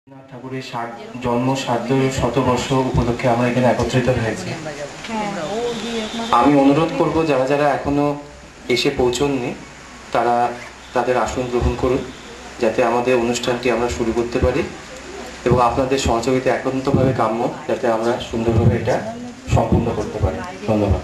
ঠাকুরের জন্ম ৭০০ উপলক্ষে আমরা এখানে একত্রিত হয়েছি। আমি অনুরোধ করব যারা যারা এখনো এসে পৌঁছননি তারা তাদের আসন গ্রহণ করুন, যাতে আমাদের অনুষ্ঠানটি আমরা শুরু করতে পারি, এবং আপনাদের সহযোগিতা একান্তভাবে কাম্য, যাতে আমরা সুন্দরভাবে এটা সম্পূর্ণ করতে পারি। ধন্যবাদ।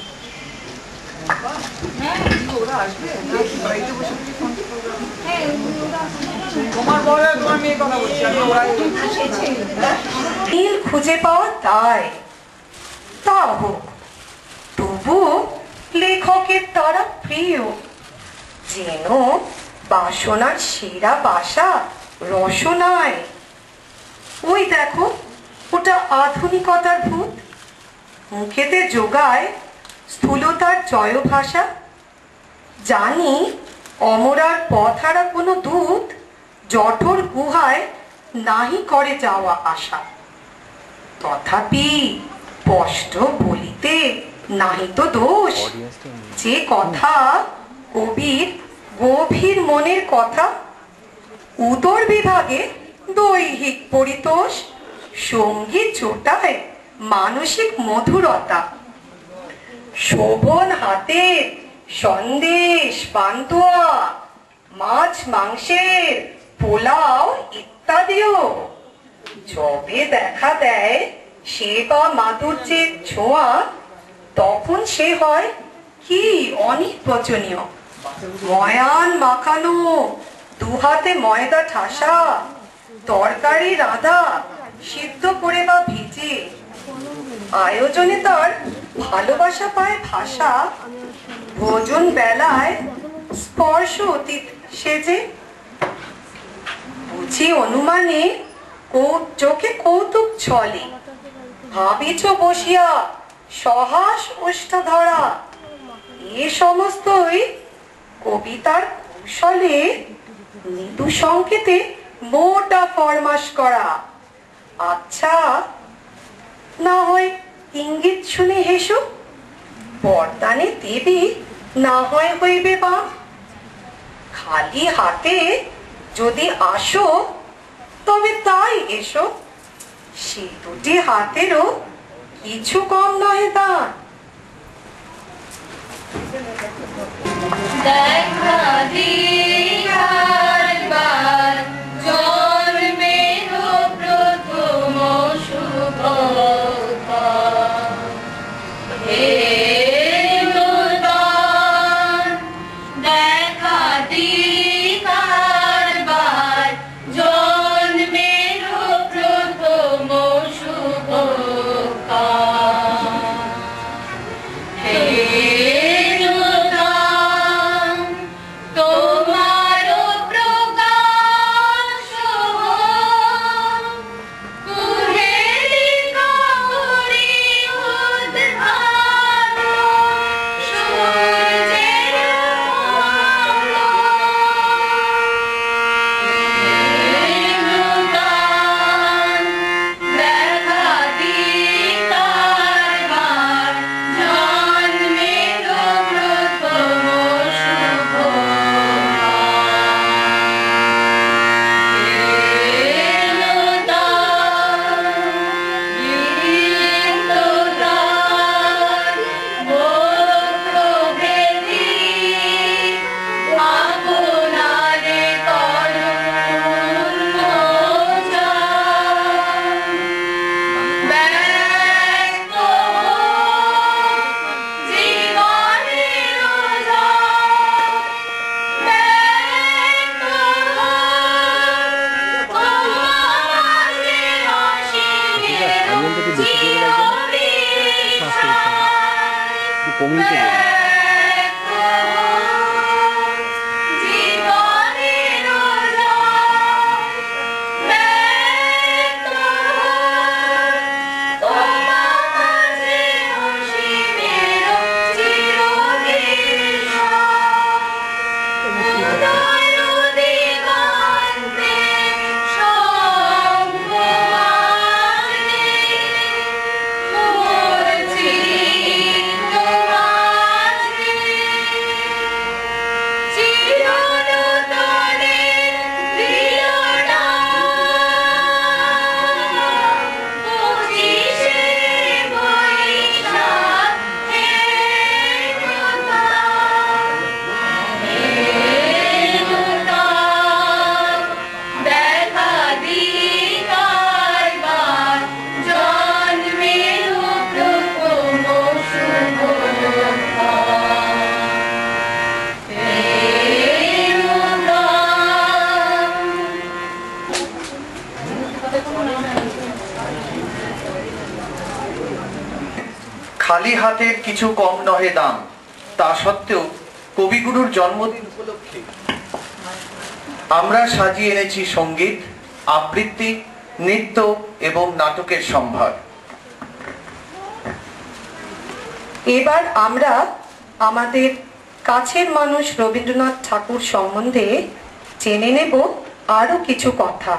খুঁজে পাওয়া তাই তা হোক, তবু লেখকের দ্বারা প্রিয়, যেন বাসনার সেরা বাসা রসনায়। ওই দেখো, ওটা আধুনিকতার ভূত, মুখেতে যোগায় স্থূলতার জয় ভাষা। জানি অমরার পথহারা কোনো দূত জঠর গুহায় নাহি করে যাওয়া আসা, তথাপি স্পষ্ট বলিতে নাহি তো দোষ, যে কথা কবির গভীর মনের কথা। উদর বিভাগে দৈহিক পরিতোষ, সঙ্গীত জোটায় মানসিক মধুরতা। শোভন হাতে সন্দেশ পান্তুয়া, মাছ মাংসের পোলাও ইত্যাদিও যবে দেখা দেয় সে বা মাধুর্যের ছোঁয়া, তখন সে হয় কি অনির্বচনীয়। ময়ান মাখানো, দুহাতে ময়দা ঠাসা, তরকারি রাঁধা সিদ্ধ করে বা ভিজে, আয়োজনে তার ভালোবাসা পায় ভাষা। ভোজন বেলায় স্পর্শ অতীত সেজে, বুঝি অনুমানে চোখে কৌতুক ছলে, ভাবিছ বসিয়া সহাস ওষ্ঠ ধরা। এ সমস্তই কবিতার কৌশলে মৃদু সংকেতে মোটা ফরমাস করা। আচ্ছা, না হয় ইঙ্গিত শুনে হেসো, বরদানে দেবী না হয় হইবে বা। খালি হাতে যদি আসো তবে তাই এসো, সে দুটি হাতেরও কিছু কম নয় দান। দেখা দিবার বার জন্মের প্রথম শুভ হে নূতন, দেখা দিবার বার জন্মের প্রথম শুভ হে খালি হাতের কিছু কম নহে দাম। তা সত্ত্বেও কবিগুরুর জন্মদিন উপলক্ষে আমরা সাজিয়ে এনেছি সঙ্গীত, আবৃত্তি, নৃত্য এবং নাটকের সম্ভার। এবার আমরা আমাদের কাছের মানুষ রবীন্দ্রনাথ ঠাকুর সম্বন্ধে জেনে নেব আরো কিছু কথা।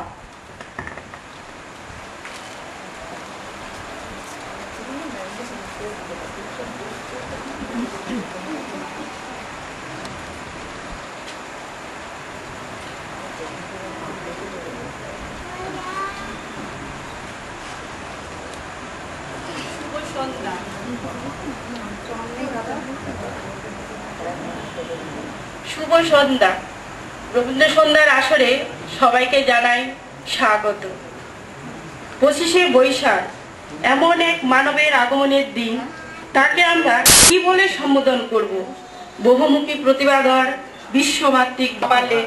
শুভ সন্ধ্যা। রবীন্দ্র সন্ধ্যার আসরে সবাইকে জানাই স্বাগত। 25শে বৈশাখ এমন এক মানবের আগমনের দিন, তাকে আমরা কি বলে সম্বোধন করব? বহুমুখী প্রতিভাধর, বিশ্বমাত্রিক পালে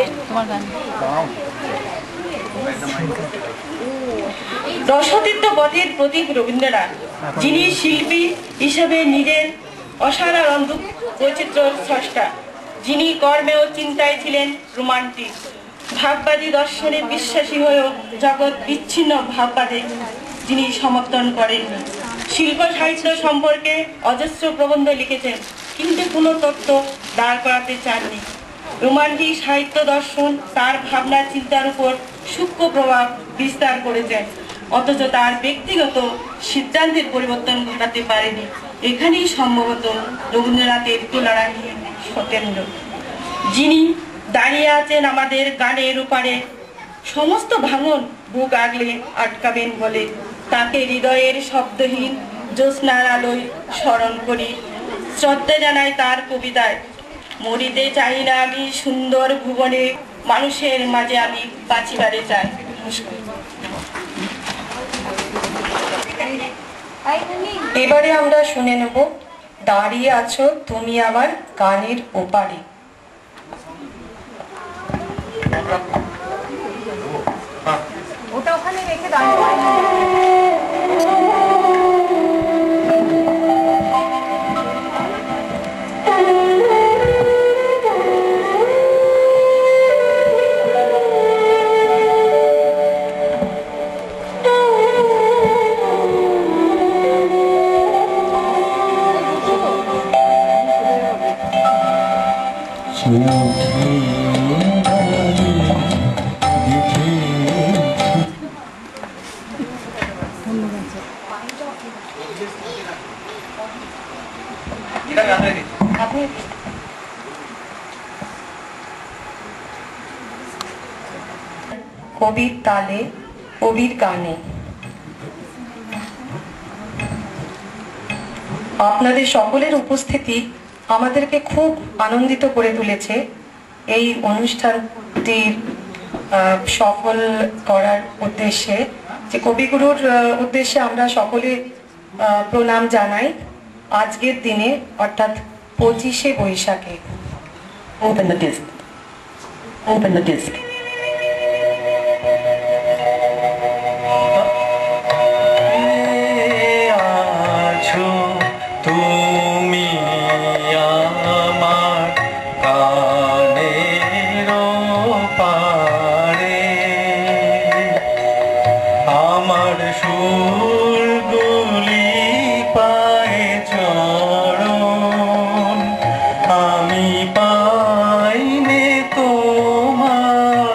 রসতীর্থ পথের প্রতীক রবীন্দ্রনাথ, যিনি শিল্পী হিসেবে নিজের অসাধারণ বৈচিত্র্যের স্রষ্টা, যিনি কর্মে ও চিন্তায় ছিলেন রোমান্টিক, ভাববাদী দর্শনে বিশ্বাসী হয়েও জগৎ বিচ্ছিন্ন ভাববাদে যিনি সমর্থন করেননি। শিল্প সাহিত্য সম্পর্কে অজস্র প্রবন্ধ লিখেছেন, কিন্তু কোনো তত্ত্ব দাঁড় করাতে চাননি। রোমান্টিক সাহিত্য দর্শন তার ভাবনা চিন্তার উপর সূক্ষ্ম প্রভাব বিস্তার করেছেন, অথচ তার ব্যক্তিগত সিদ্ধান্তের পরিবর্তন ঘটাতে পারেনি। এখানেই সম্ভবত রবীন্দ্রনাথের তুলনাহীন সতেন্দ্র, যিনি দাঁড়িয়ে আছেন আমাদের গানের উপারে। সমস্ত ভাঙন বুক আগলে আটকাবেন বলে তাকে হৃদয়ের শব্দহীন জ্যোৎস্নার আলোয় স্মরণ করি, শ্রদ্ধা জানাই তার কবিতায়। মরিতে চাই না আমি সুন্দর ভুবনে, মানুষের মাঝে আমি বাঁচিবারে চাই। এবারে আমরা শুনে নেব দাঁড়িয়ে আছো তুমি আমার গানের ওপারে। ওটা ওখানে রেখে কবির তালে, কবির গানে। আপনাদের সকলের উপস্থিতি আমাদেরকে খুব আনন্দিত করে তুলেছে। এই অনুষ্ঠানটির সফল করার উদ্দেশ্যে, যে কবিগুরুর উদ্দেশ্যে আমরা সকলে প্রণাম জানাই। আজকের দিনে অর্থাৎ 25শে বৈশাখে। Open the disc. Open the disc. আমি পাইনে তোমার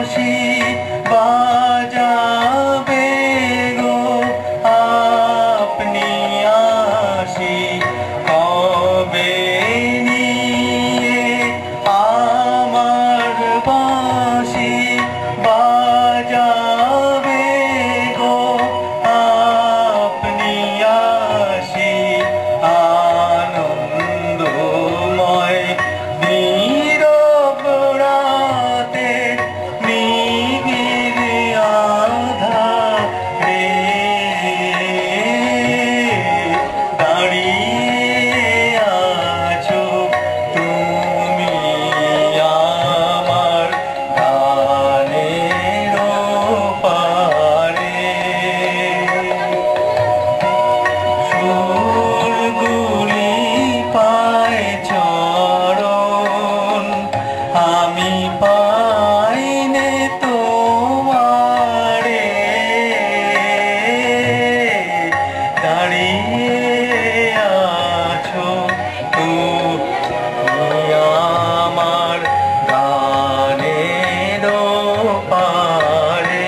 বাঁশি বাজাবে গো আপনি আসি কবে নিয়ে আমার বাঁশি বাজাবে গো আপনি আসি আনন্দময় নীরব রাতে নিবিড় আঁধারে দাঁড়িয়ে আছো তুমি আমার গানের পারে সুরগুলি পায় চরণ আমি পাইনে তোমারে দাঁড়িয়ে আছো তুমি আমার গানের পারে।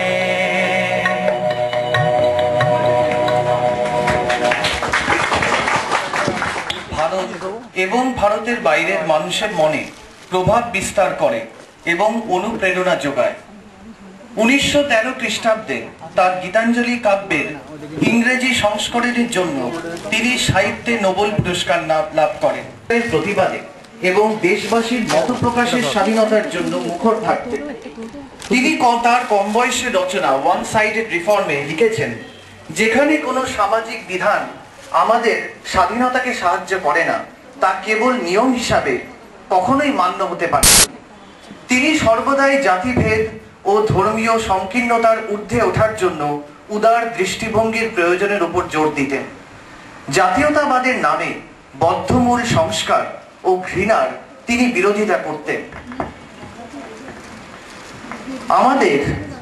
ভারত এবং ভারতের বাইরের মানুষের মনে প্রভাব বিস্তার করে এবং অনুপ্রেরণা যোগায়। 1913 খ্রিস্টাব্দে তার গীতাঞ্জলি কাব্যের ইংরেজি সংস্করণের জন্য তিনি সাহিত্যে নোবেল পুরস্কার লাভ করেন। এর প্রতিবাদে এবং দেশবাসীর মত প্রকাশের স্বাধীনতার জন্য মুখর থাকতেন। তিনি তার কম বয়সের রচনা ওয়ান সাইডেড রিফর্মে লিখেছেন, যেখানে কোনো সামাজিক বিধান আমাদের স্বাধীনতাকে সাহায্য করে না, তা কেবল নিয়ম হিসাবে কখনোই মান্য হতে পারে না। তিনি সর্বদাই জাতিভেদ ও ধর্মীয় সংকীর্ণতার ঊর্ধ্বে ওঠার জন্য উদার দৃষ্টিভঙ্গির প্রয়োজনের উপর জোর দিতেন। জাতীয়তাবাদের নামে বদ্ধমূল সংস্কার ও ঘৃণার তিনি বিরোধিতা করতেন। আমাদের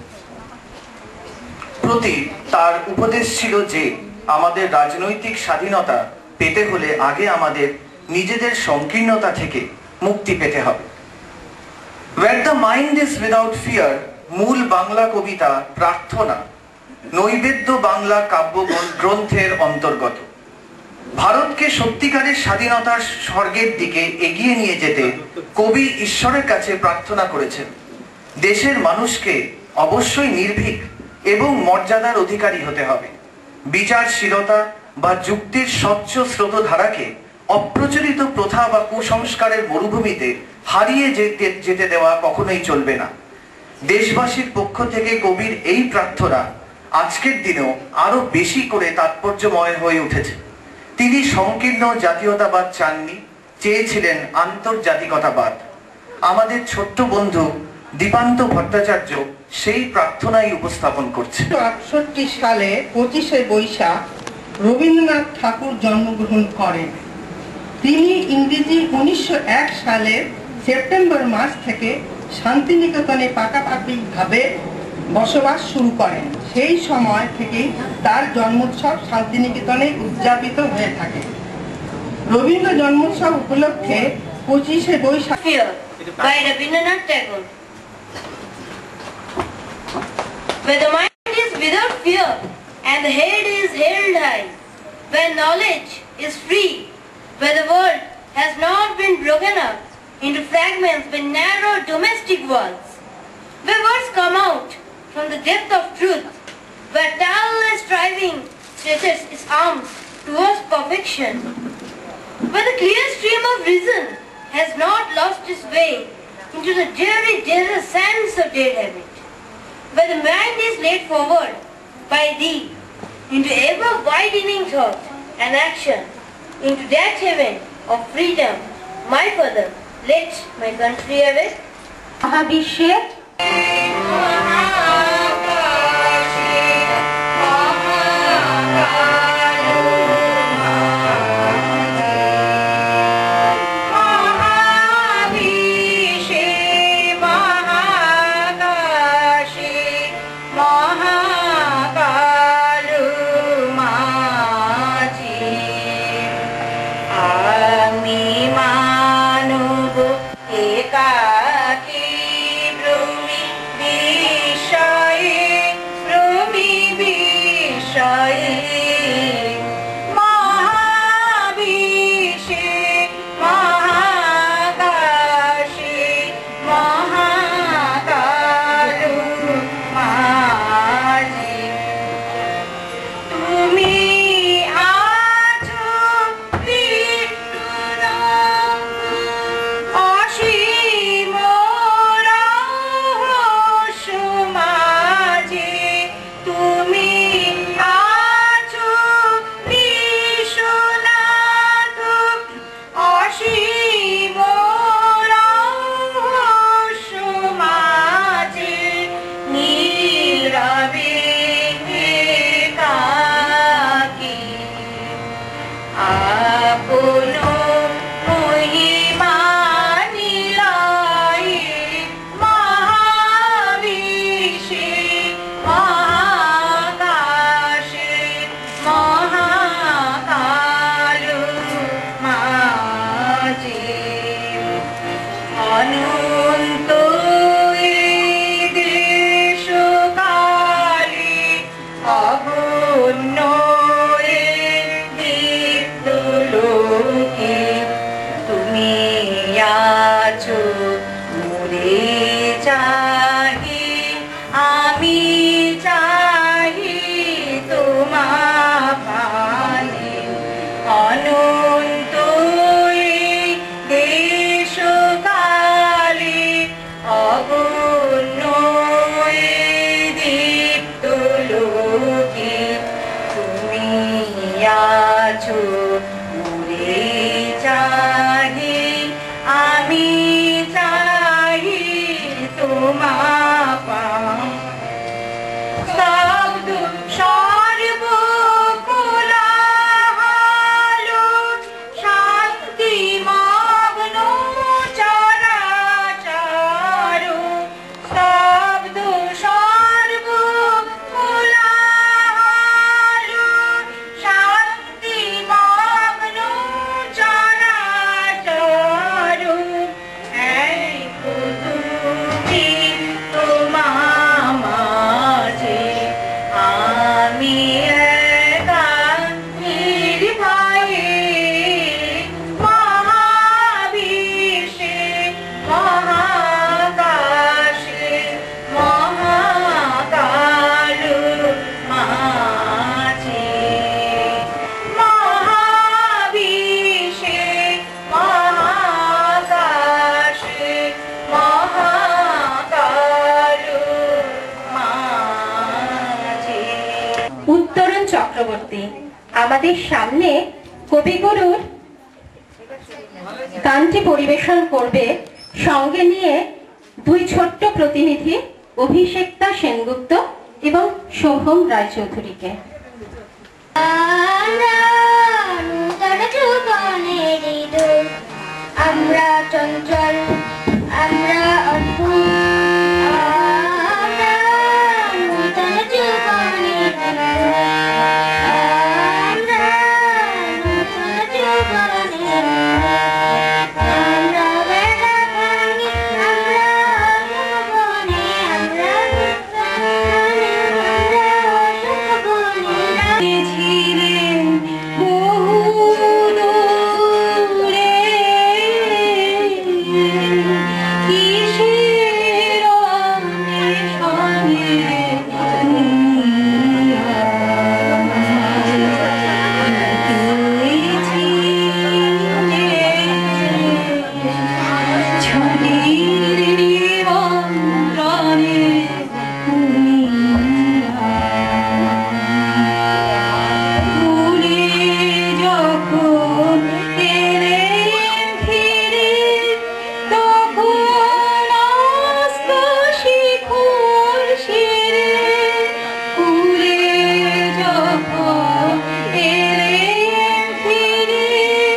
প্রতি তার উপদেশ ছিল যে আমাদের রাজনৈতিক স্বাধীনতা পেতে হলে আগে আমাদের নিজেদের সংকীর্ণতা থেকে মুক্তি পেতে হবে। Where the mind is without fear মূল বাংলা কবিতা প্রার্থনা নৈবেদ্য বাংলা কাব্য গ্রন্থের অন্তর্গত। ভারতকে সত্যিকারের স্বাধীনতার স্বর্গের দিকে এগিয়ে নিয়ে যেতে কবি ঈশ্বরের কাছে প্রার্থনা করেছেন। দেশের মানুষকে অবশ্যই নির্ভীক এবং মর্যাদার অধিকারী হতে হবে। বিচারশীলতা বা যুক্তির স্বচ্ছ স্রোতধারাকে অপ্রচলিত প্রথা বা কুসংস্কারের মরুভূমিতে হারিয়ে যেতে দেওয়া কখনোই চলবে না। দেশবাসীর পক্ষ থেকে কবির এই প্রার্থনা আজকের দিনেও আরো বেশি করে তাৎপর্যময় হয়ে উঠেছে। তিনি সংকীর্ণ জাতীয়তাবাদ চাননি, চেয়েছিলেন আন্তর্জাতিকতাবাদ। আমাদের ছোট্ট বন্ধু দীপান্ত ভট্টাচার্য সেই প্রার্থনাই উপস্থাপন করছে। 1968 সালে 25শে বৈশাখ রবীন্দ্রনাথ ঠাকুর জন্মগ্রহণ করেন। তিনি ইংরেজি 1901 সালের সেপ্টেম্বর মাস থেকে শান্তিনিকেতনে পাকাপাকিভাবে বসবাস শুরু করেন। সেই সময় থেকেই তার জন্মোৎসব শান্তিনিকেতনে উদযাপিত হয়ে থাকে। রবীন্দ্র জন্মোৎসব উপলক্ষে 25শে Boishakh by Rabindranath Tagore. Where the mind is without fear and the head is held high, where knowledge is free, where the world has not been broken up into fragments by narrow domestic walls, where words come out from the depth of truth, where tireless striving stretches its arms towards perfection, where the clear stream of reason has not lost its way into the dreary desert sands of dead habit, where the mind is led forward by thee into ever widening thought and action, into that heaven of freedom, my father, let my country awake. মহাবিশ্বের একাকী ভ্রমি আমি চাই তোমা পানে অনন্ত দেশকালে অগণ্য দীপ্ত লোকে তুমি আছো উড়ে চাহি আমি চাই তোমা শব্দ সর্বকোলাহল শান্তি মগ্ন চরাচর শব্দ সর্বকোলাহল শান্তি মগ্ন চরাচর এই তুমি তোমা মাঝে আমি একা নির্ভয়ে মহাবিশ্বে মহাকাশে মহাকাল মাঝে মহাবিশ্বে মহাকাশে মহাকাল মাঝে। উত্তরণ চক্রবর্তী আমাদের সামনে কবিগুরুর গানটি পরিবেশন করবে, সঙ্গে নিয়ে দুই ছোট্ট প্রতিনিধি অভিষেক্তা সেনগুপ্ত এবং সোহম রায়চৌধুরীকে। আমরা চঞ্চল আমরা অদ্ভুত আমরা নূতন জীবনের আমরা নূতন জীবনের আমরা বেড়া ভাঙি আমরা বনে আমরা সুখ বনে ছিলেন বহুদূরে কিসের অন্বেষণে ছবির নিমন্ত্রণে ভুলে যখন এলেন ফিরে তখন আস্ত শিখর শিরে ভুলে যখন এলেন ফিরে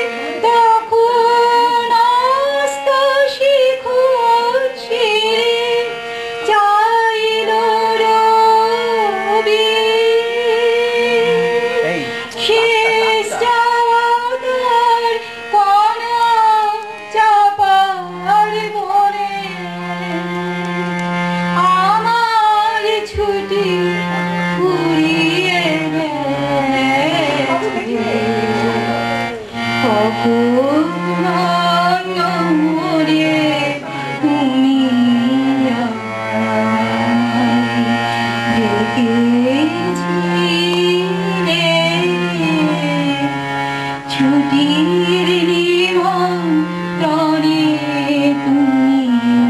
তখন আস্ত শিখর শিরে চাইল রবি শেষ যাওয়ার কণা চাপার বনে আমার ছুটি ফুরিয়ে গেছে কখন মরে তুমি ছুটির নিমন্ত্রণে তুমি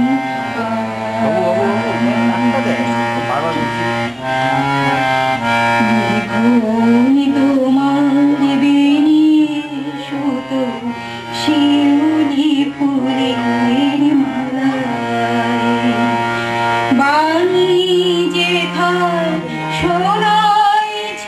তোমার বেনি সুত শিউলি ফুলের মালায় বাণী যেথায় শোনাইছ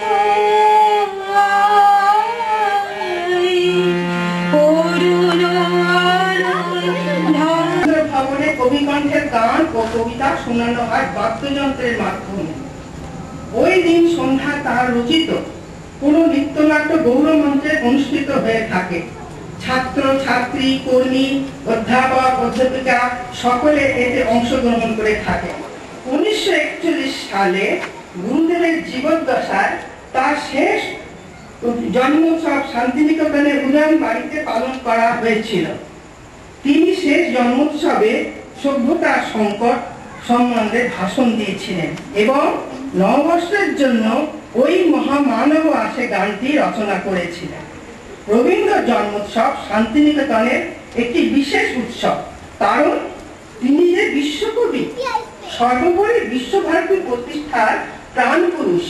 অরুণ আলোয় ভবনে কবিকণ্ঠের গান ও কবিতা শোনানো হয় বাদ্যযন্ত্রের মাধ্যমে। ওই দিন সন্ধ্যায় তার রচিত কোন নৃত্যনাট্য গৌরমঞ্চে অনুষ্ঠিত হয়ে থাকে। ছাত্র ছাত্রী কর্মী অধ্যাপক অধ্যাপিকা সকলে এতে অংশগ্রহণ করে থাকে। 1941 সালে গুরুদেবের জীবদ্দশায় তার শেষ জন্মোৎসব শান্তিনিকেতনের উন্নয়ন বাড়িতে পালন করা হয়েছিল। তিনি শেষ জন্মোৎসবে সভ্যতার সংকট, সম্বন্ধে ভাষণ দিয়েছিলেন এবং নববর্ষের জন্য ওই মহামানব আসে গানটি রচনা করেছিলেন। রবীন্দ্র জন্মোৎসব শান্তিনিকেতনের একটি বিশেষ উৎসব, কারণ তিনি যে বিশ্বকবি, সর্বোপরি বিশ্বভারতী প্রতিষ্ঠার প্রাণ পুরুষ।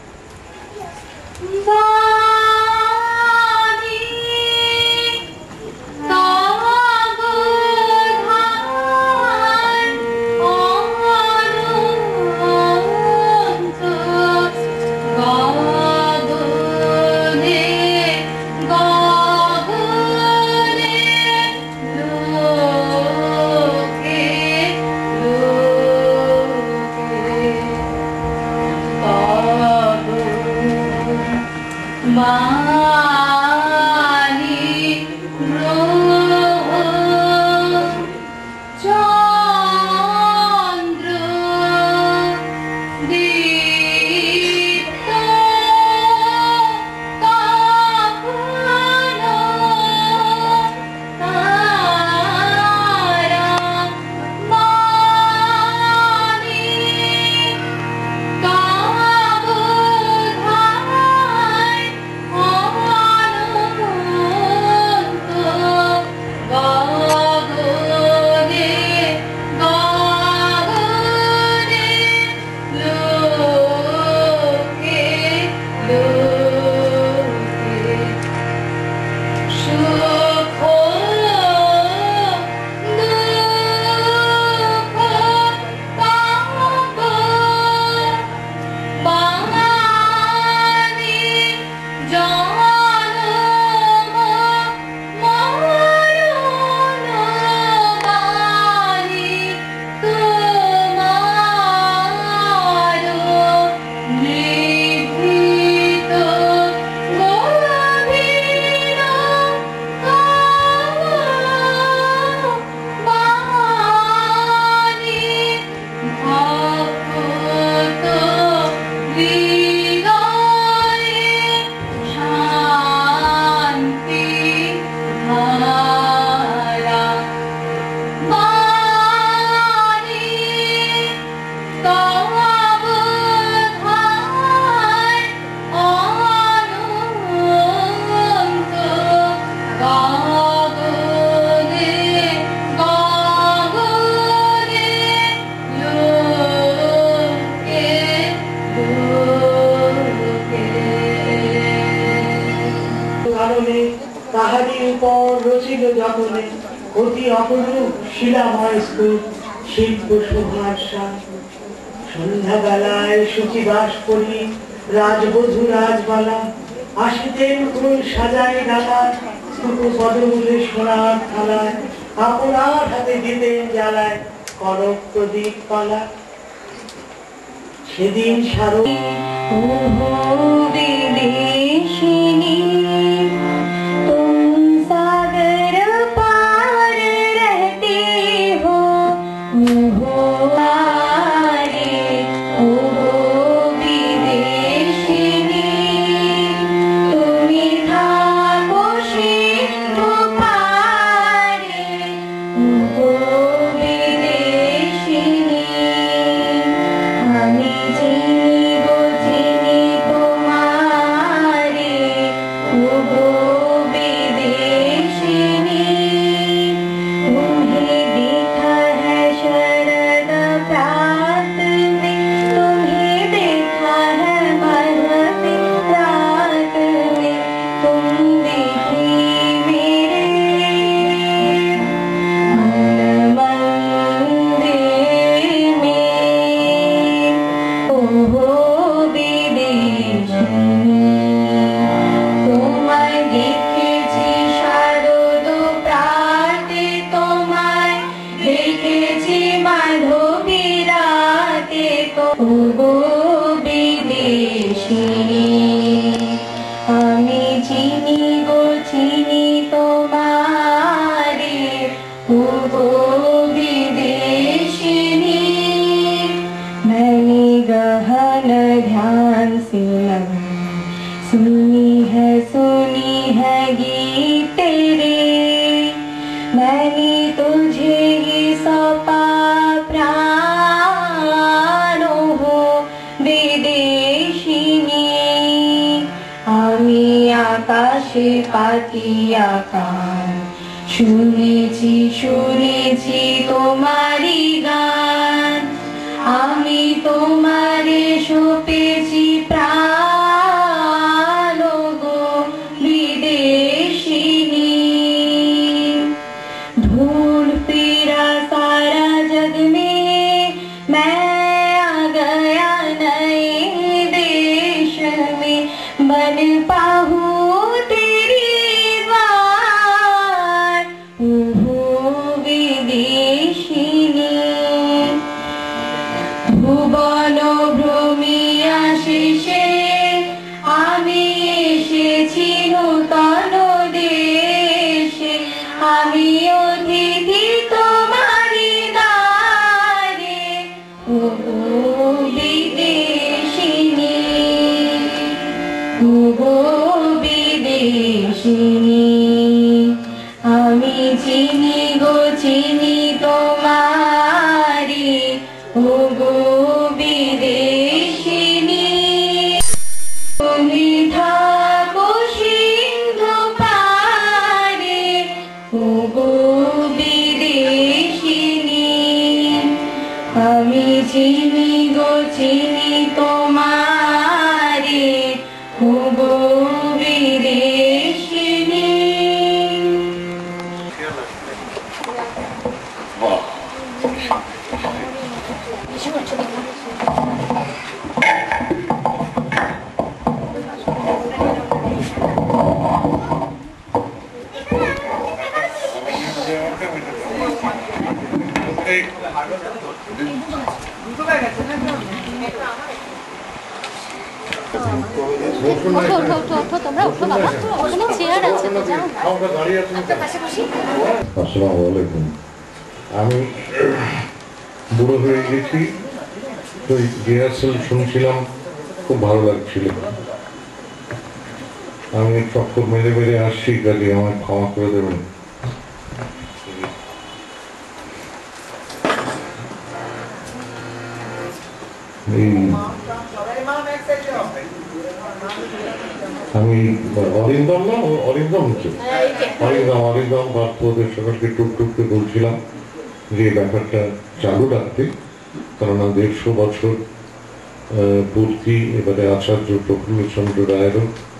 তাহারি উপর রচিল যতনে অতি অপরূপ শিলাময় স্তূপ শিল্প শোভার। সন্ধ্যাবেলায় শুচিবাস করি রাজবধূ রাজবালা আসিতেন ফুল সাজাই ডালা স্তূপ পদমূলে সোনার থালায় আপনার হাতে দিতেন জ্বালায় করক প্রদীপ পালা। সেদিন সারো विदेशिनी तुम सागर पार रहती हो आरे ओ विदेशिनी तुम्ही थाको सिंधु पारे ओ विदेशिनी আমি চিনি গো চিনি তোমারে ও विदेशिनी मैंने गहन ध्यान से सुनी है गीत तेरे मैंने तुझे ही सौंपा प्राण বিদেশিনী আমি আকাশে পাতিয়া কান শুনেছি শুনেছি তোমারি গান আমি তোমারে সপেছি প্রাণ গো বিদেশিনী ढूंढ फिरा सारा जग में मैं आ गया नए देश में बन पाहूं तेरी बात हो विदेशिनी ভুবন ভ্রমিয়া শেষে আমি এসেছি নূতন দেশে আমি অতিথি তোমারি দ্বারে ও বিদেশিনী ও বিদেশিনী আমি চিনি গো চিনি তোমারি ও গো বিদেশিনী তুমি থাকো সিন্ধু পারে ও গো বিদেশিনী আমি চিনি গো চিনি তোমারে ও গো বিদেশিনী আসসালামু আলাইকুম। আমি বুড়ো হয়ে গেছি, তো রিহার্সাল শুনছিলাম, খুব ভালো লাগছিল। আমি চক্কর মেরে মেরে আসছি, কাজে আমায় ক্ষমা করে দেবেন। আমি অরিন্দম না অরিন্দম অরিন্দম ভারতদের সকলকে টুকটুককে বলছিলাম যে ব্যাপারটা চালু রাখতে, কারণ 150 বছর পূর্তি। এবারে আচার্য প্রফুল্লচন্দ্র রায়েরও,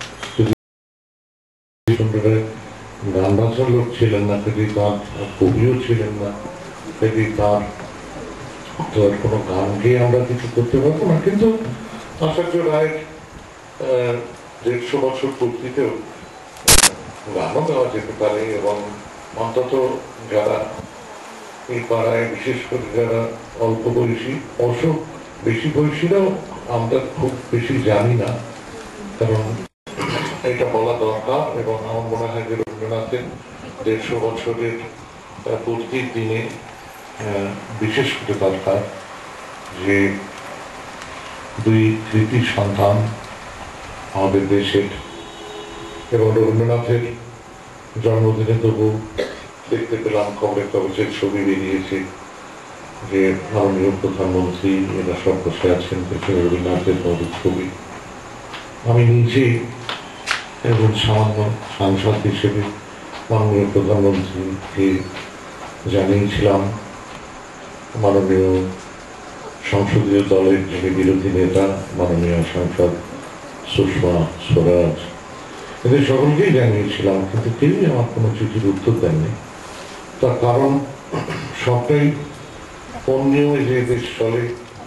চন্দ্র রায় গান বাজনার লোক ছিলেন না, কাজে তার কবিও ছিলেন না, কাজে তার তো আর কোনো গান গিয়ে আমরা কিছু করতে পারবো না। কিন্তু আচার্য রায়ের 150 বছর পূর্তিতেও গানও গাওয়া যেতে পারে, এবং অন্তত যারা এই পাড়ায়, বিশেষ করে যারা অল্প বয়সী, অসুখ বেশি বয়সীরাও আমরা খুব বেশি জানি না, কারণ এটা বলা দরকার। এবং আমার মনে হয় যে রবীন্দ্রনাথের 150 বছরের পূর্তির দিনে বিশেষ করে দরকার যে দুই কৃতি সন্তান আমাদের দেশের, এবং রবীন্দ্রনাথের জন্মদিনে তবু দেখতে পেলাম খবরের কাগজের ছবি বেরিয়েছে যে মাননীয় প্রধানমন্ত্রী এরা সব বসে আছেন, পেছনে রবীন্দ্রনাথের মধুর ছবি। আমি নিজেই এবং সামান্য সাংসদ হিসেবে মাননীয় প্রধানমন্ত্রীকে জানিয়েছিলাম, মাননীয় সংসদীয় দলের যিনি বিরোধী নেতা মাননীয় সাংসদ সুষমা স্বরাজ, এদের সকলকেই জানিয়েছিলাম, কিন্তু কেউই আমার কোনো চিঠির উত্তর দেননি। তার কারণ সবটাই কোন নিয়মে যে দেশ চলে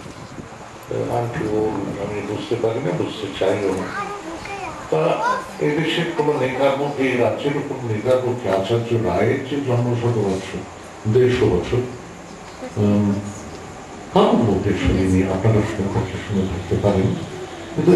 আমি বুঝতে পারি না, বুঝতে চাইও না। তা এদেশের কোনো নেতার মধ্যে, এই রাজ্যের কোনো নেতার মধ্যে আচার্য রায়ের যে জন্ম 150 বছর কারোর মধ্যে শুনিনি, আপনারা শুনে থাকতে পারেন। কিন্তু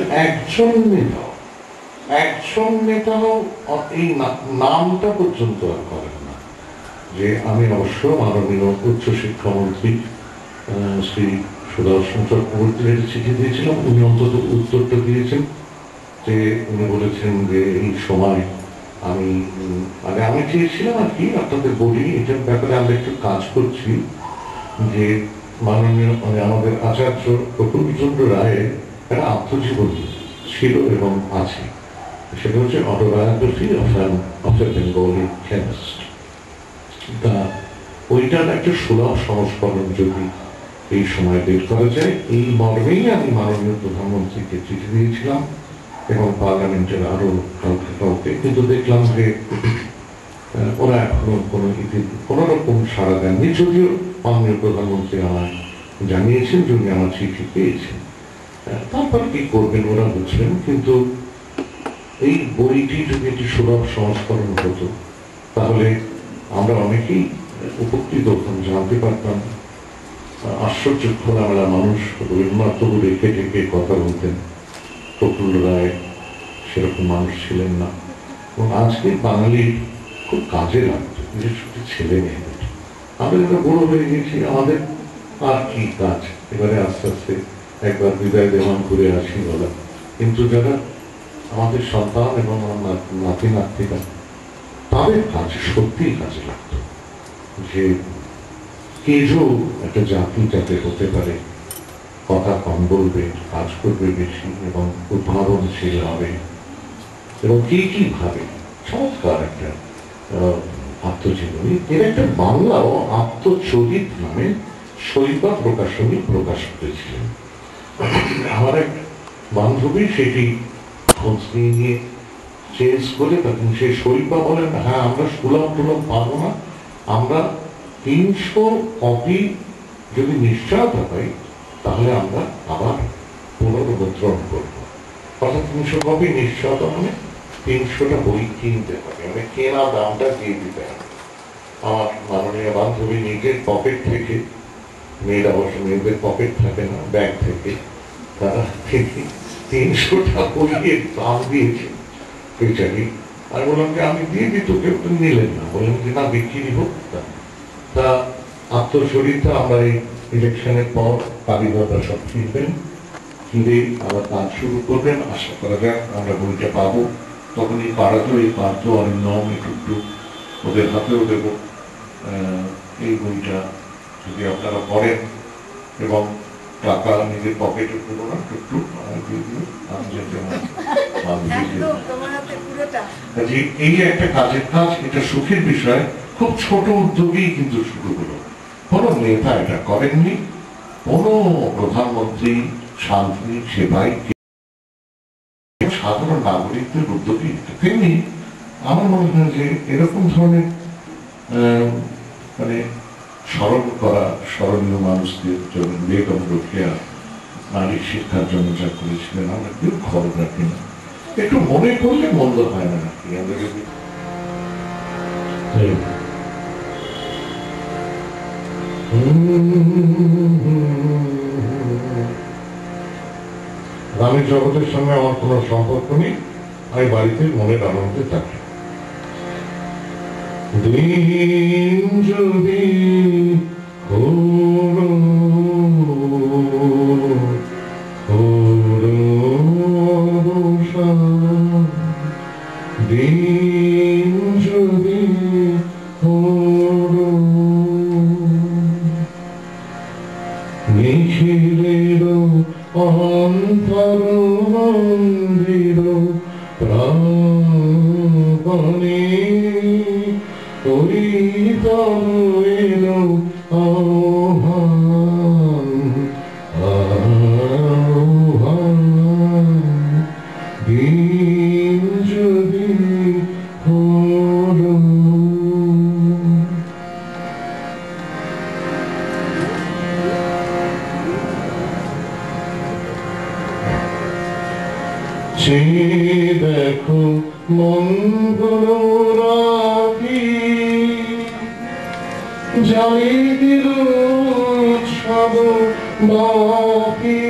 একজন নেতাও এই নামটা পর্যন্ত আর করেন না। যে আমি অবশ্য মাননীয় উচ্চশিক্ষামন্ত্রী শ্রী সুদর্শন চক্রবর্তীর চিঠি দিয়েছিলাম, উনি অন্তত উত্তরটা দিয়েছেন যে উনি বলেছেন যে এই সময় আমি চেয়েছিলাম আর কি আপনাদের বলি, এটার ব্যাপারে আমরা একটু কাজ করছি, যে মাননীয় আমাদের আচার্য প্রফুল্লচন্দ্র রায়ের একটা আত্মজীবনী ছিল এবং আছে, সেটা হচ্ছে autobiography of a Bengali chemist. তা ওইটার একটা সুলভ সংস্করণ যদি এই সময় বের করা যায়, এই মর্মেই আমি মাননীয় প্রধানমন্ত্রীকে চিঠি দিয়েছিলাম এবং পার্লামেন্টের আরো কাউকে, কিন্তু দেখলাম যে ওরা এখনো কোনো রকম সাড়া দেননি, যদিও মাননীয় প্রধানমন্ত্রী আমায় জানিয়েছেন যে উনি আমার চিঠি পেয়েছেন। তারপর কি করবেন ওরা বুঝলেন, কিন্তু এই বইটি যদি একটি সুলভ সংস্করণ হতো তাহলে আমরা অনেকেই উপকৃত হতাম, জানতে পারতাম। আশ্চর্য খোলামেলা মানুষ, রবীন্দ্রনাথ তবু রেখে ঢেকে কথা বলতেন, প্রফুল্ল রায় সেরকম মানুষ ছিলেন না। এবং আজকে বাঙালির খুব কাজে লাগতো, বিশেষ করে ছেলে মেয়েদের। আমরা যারা বড় হয়ে গেছি, আমাদের আর কি কাজ, এবারে আস্তে আস্তে একবার বিদায় দেওয়ান করে আসি বলা, কিন্তু যারা আমাদের সন্তান এবং আমার নাতি নাতিরা, তাদের কাজ সত্যিই কাজে লাগতো। যে কেজো একটা জাতি যাতে হতে পারে, কথা কম বলবে, কাজ করবে বেশি এবং উদ্ভাবনশীল হবে, এবং কি কি ভাবে চমৎকার একটা আত্মজীবনী। এর একটা বাংলা ও আত্মচরিত নামে শৈবা প্রকাশনী প্রকাশ করেছিলেন। আমার এক বান্ধবী সেটি খোঁজ নিয়ে চেঞ্জ করে তখন সেই শৈবা বলেন, হ্যাঁ আমরা সুলভ টুলভ পাবো না, আমরা 300 কপি যদি নিশ্চয়তা পাই তাহলে আমরা আবার পুনর্মুদ্রণ করবো। অর্থাৎ 300 কপি নিশ্চয়তা মানে 300টা বই কিনতে হবে, মানে কেনা দামটা দিয়ে দিতে হবে। আমার মাননীয় বান্ধবী নিজের পকেট থেকে, মেয়েরা অবশ্য মেয়েদের পকেট থাকে না, ব্যাগ থেকে তারা 300টা বইয়ের দাম দিয়েছে বেচারি। আর বললাম যে আমি দিয়ে দিই, তোকে নিলেন না, বললাম যে না বিক্রি হোক। তা আত্মচরিত্র আমরা এই ইলেকশনের পর কারিগররা সব কিনবেন, কিনে আবার কাজ শুরু করবেন। আশা করা যাক আমরা বইটা পাবো। তখন এই পাড়াতেও এই পার্থ অরিন্দম একটু ওদের হাতেও দেবো এই বইটা, যদি আপনারা পড়েন এবং টাকা নিজের পকেটে পুরো না একটু দিয়ে দিও, আমি যেতে এই একটা কাজের কাজ, এটা সুখের বিষয়। খুব ছোট উদ্যোগেই কিন্তু শুরু হলো, কোনো নেতা এটা করেননি, কোনো প্রধানমন্ত্রী শান্তি সেবাই সাধারণ নাগরিকদের উদ্যোগী। তেমনি আমার মনে হয় যে এরকম ধরনের মানে স্মরণ করা স্মরণীয় মানুষদের জন্য, বেগম রোকেয়া নারী শিক্ষার জন্য যা করেছিলেন, আমরা কেউ খবর রাখি না, একটু মনে করলে মন্দ হয় না নাকি। আমরা যদি গ্রামের জগতের সঙ্গে আমার কোনো সম্পর্ক নেই, আমি বাড়িতে মনের আনন্দে থাকি। দিন যদি দিন যদি নিখিলের অন্তর মন্দির প্রাণে ওই তরুণ আহ্বান আহ্বান দিন যদি হলো। সে দেখো মঙ্গল রাতি যাই দিল সব বাকি,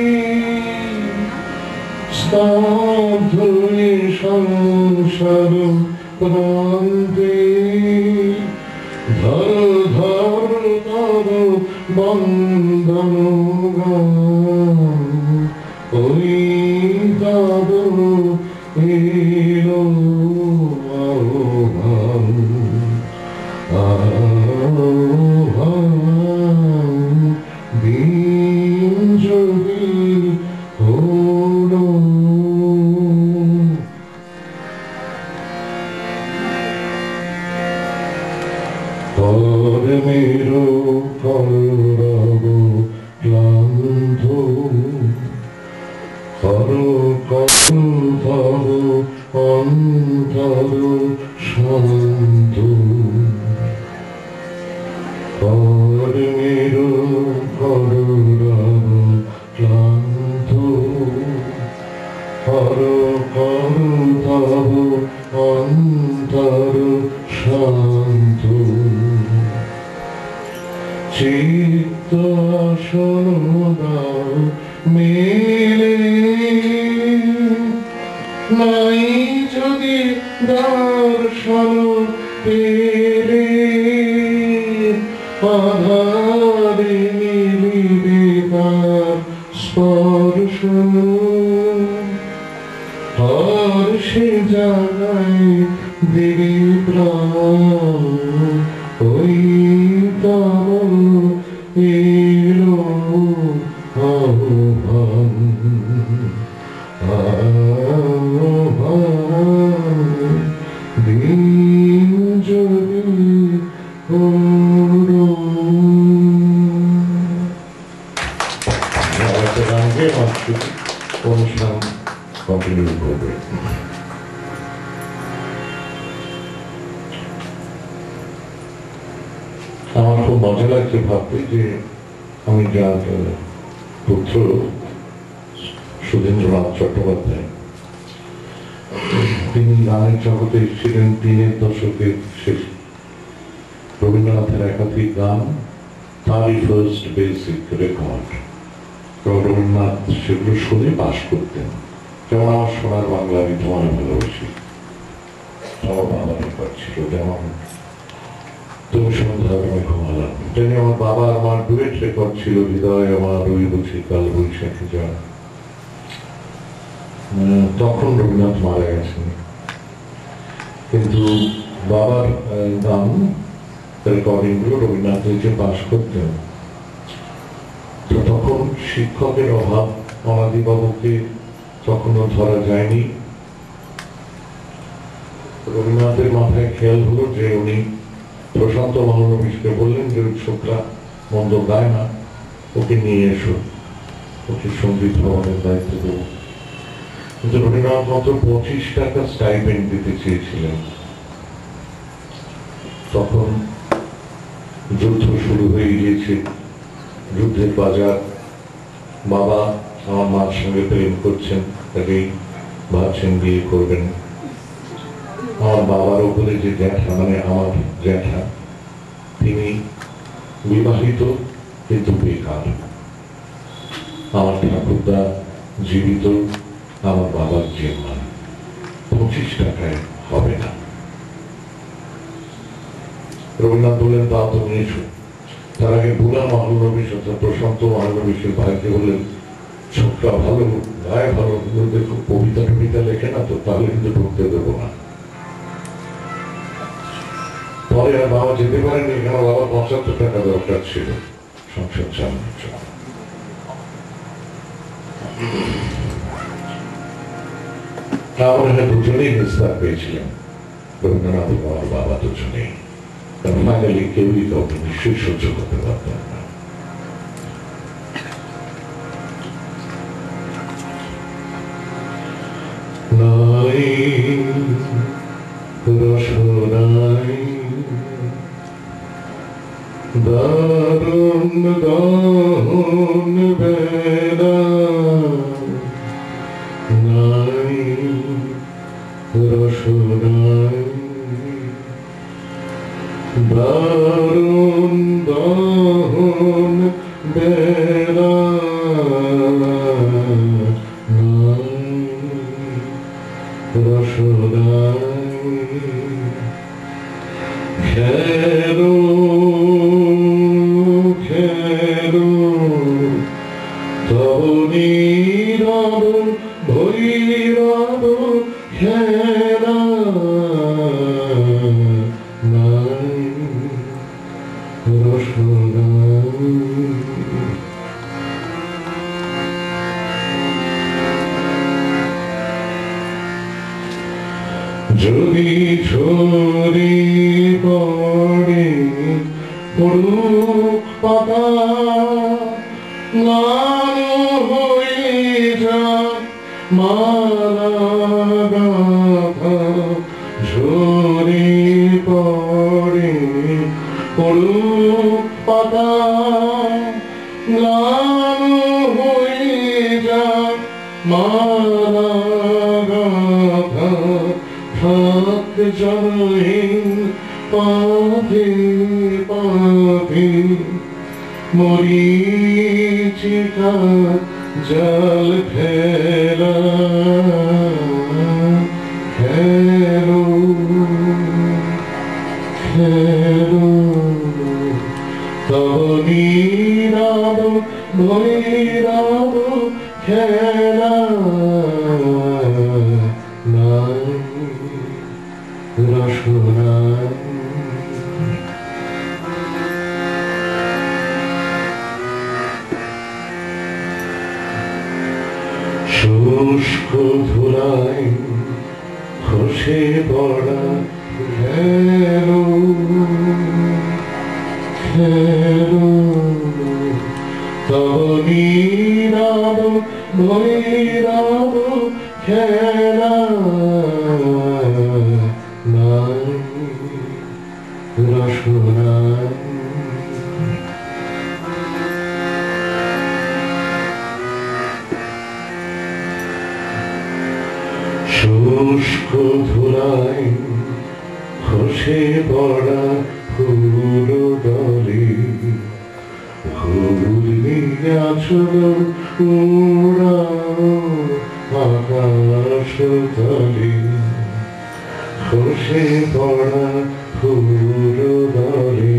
স্তব্ধ সংসার প্রান্তে ধর ধর তব বন্দন ওই তব এলো আহ্বান আহ্বান দিন যদি হর করু তব অন্তর শান্ত, হর মেরু করু রব ক্লান্ত, হর করু তব অন্তর শান্ত, চিত্ত আসন মেলে নাই যদি দর্শন পেলে, আধারে মিলিবে তার স্পর্শ, আর সে জাগায় দিবি প্রাণ, ওই তার এলো আহ্বান, আহ্বান দিন যদি অনুষ্ঠান কন্টিনিউ করবে। আমার খুব মজা লাগছে ভাবতে যে আমি যার পুত্র সুধীন্দ্রনাথ চট্টোপাধ্যায়, তিনি গানের জগতে ছিলেন ৩-এর দশকের শেষ। রবীন্দ্রনাথের একাধিক গান তারই ফার্স্ট বেসিক রেকর্ড, রবীন্দ্রনাথ সেগুলো শুনে পাশ করতেন। যেমন আমার সোনার বাংলা আমি তোমায় ভালোবাসি, আমার বাবা রেকর্ড ছিল। যেমন তুমি সন্ধ্যা আমি ঘুমালাম, জানি আমার বাবা আমার ডুয়েট রেকর্ড ছিল হৃদয় আমার ওই বুঝি কাল বৈশাখী যা। তখন রবীন্দ্রনাথ মারা গেছেন, কিন্তু বাবার গান রেকর্ডিং গুলো রবীন্দ্রনাথ নিজে পাশ করতেন। তো তখন শিক্ষকের অভাব, অনাদিবাবুকে তখনও ধরা যায়নি। রবীন্দ্রনাথের মাথায় খেয়াল হলো যে উনি প্রশান্ত মহানবীশকে বললেন যে ছোকরা মন্দ গায় না, ওকে নিয়ে এসো, ওকে সঙ্গীত ভবনের দায়িত্ব দেব। কিন্তু রবীন্দ্রনাথ মাত্র 25 টাকা স্টাইপেন্ড দিতে চেয়েছিলেন। তখন যুদ্ধ শুরু হয়ে গিয়েছে, যুদ্ধের বাজার। বাবা আমার মার সঙ্গে প্রেম করছেন, তাকেই ভাবছেন বিয়ে করবেন। আমার বাবার উপরে যে জ্যাঠা, মানে আমার জ্যাঠা, তিনি বিবাহিত কিন্তু বেকার। আমার ঠাকুরদা জীবিত, আমার বাবার জিম্মান, 25 টাকায় হবে না। রবীন্দ্রনাথ বললেন তা তো নিয়েছো। তার আগে বুড়া মহানবীশ অর্থাৎ প্রশান্ত মহানবীশের ভাইকে বললেন ছোটরা ভালো গায়ে ভালো, দেখো কবিতা টবিতা লেখে না তো, তাহলে কিন্তু ঢুকতে দেবো না। পরে আর বাবা যেতে পারেনি, কেন বাবা 75 টাকা দরকার ছিল সংসার চালানোর জন্য। আমরা দুজনেই নিস্তার পেয়েছিলেন, রবীন্দ্রনাথ এবং আমার বাবা দুজনেই। ফাইনালি কেউই কাউকে নিশ্চয়ই সহ্য করতে পারতেন না। নাই রসনাই দারুণ দাহন বেলা, নাই রসনাই দারুণ দাহন বেলা, নাই রসনাই খেলো খেলো তব নীরব ভৈরব খেলা, নাই রসনাই। যদি ঝরে পড়ে পড়ুক পাতা, লাল হয়ে যাক মালা গাথা ঝরে পড়ে পড়ুক পাতা ম্লান হয়ে যাক মালা গাথা থাক জনহীন পাথে পাথে মরীচিকা জল ফেলা খেলো খেলো তব নীরব ভৈরব খেলা নাই রসনাই শুষ্ক ধুলায় খসে পড়া খেলো খেলো তব নীরব ভৈরব খেলা নাই রসনাই শুষ্ক ধুলায় খসে পড়া ফুল দলে ঘূর্ণিয়াচল উড়াও আকাশ তলে খসে পড়া ফুল দলে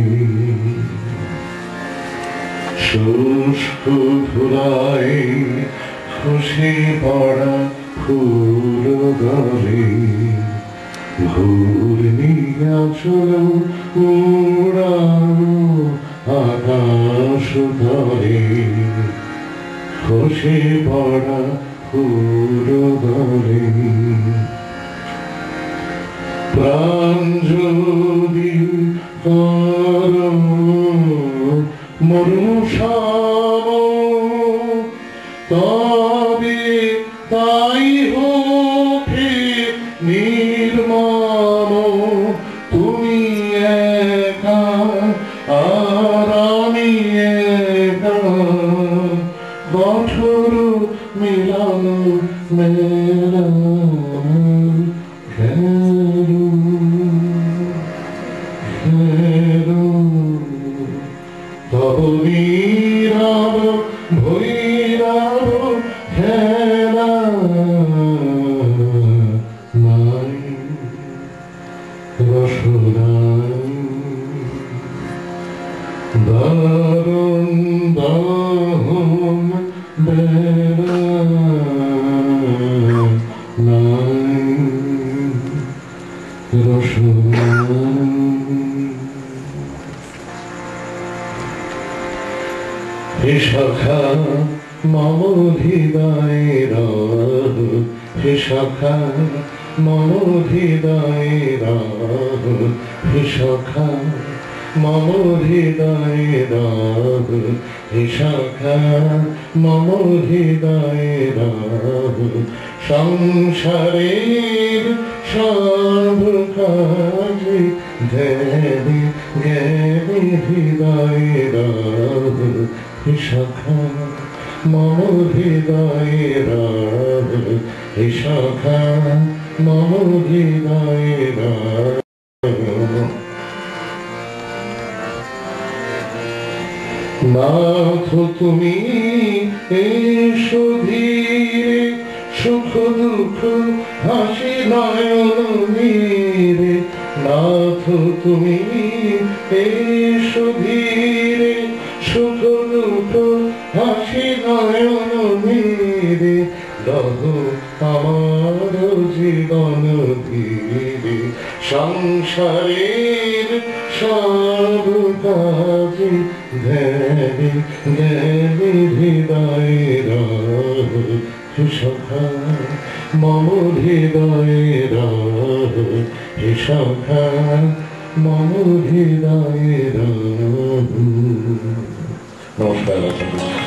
শুষ্ক ধুলায় খসে পড়া ফুল দলে ঘূর্ণিয়াচল উড়াও আকাশ তলে খসে পড়া ফুল দলে প্রাণ যদি করো মনুষাম তবে তাই হোকে নির্মম তুমি একা আর আমি একা বছর মিলন মেলা খেলো খেলো তব নীরব ভৈরব খেলা নাই রসনাই দারুণ দাহন বেলা নাই রসনাই হে সখা মম হৃদয়ের হে সখা মম হৃদয়ের হে সখা মম হৃদয়ের হে সখা মম হৃদয়ের সংসারের সব কাজে ধ্যানে জ্ঞানে হৃদয়ের হে সখা মম হৃদয়ের হে সখা মম হৃদয়ের নাথ তুমি এসো ধীরে সুখ দুঃখ হাসি নয়ন মেরে নাথ তুমি এসো ধীরে সুখ দুঃখ হাসি নয়ন মেরে দহ আমার জীবন ধীরে সংসারের সব কাজে ধ্যানে জ্ঞানে হৃদয়ের হে সখা মম হৃদয়ের হে সখা মম হৃদয়ের। নমস্কার।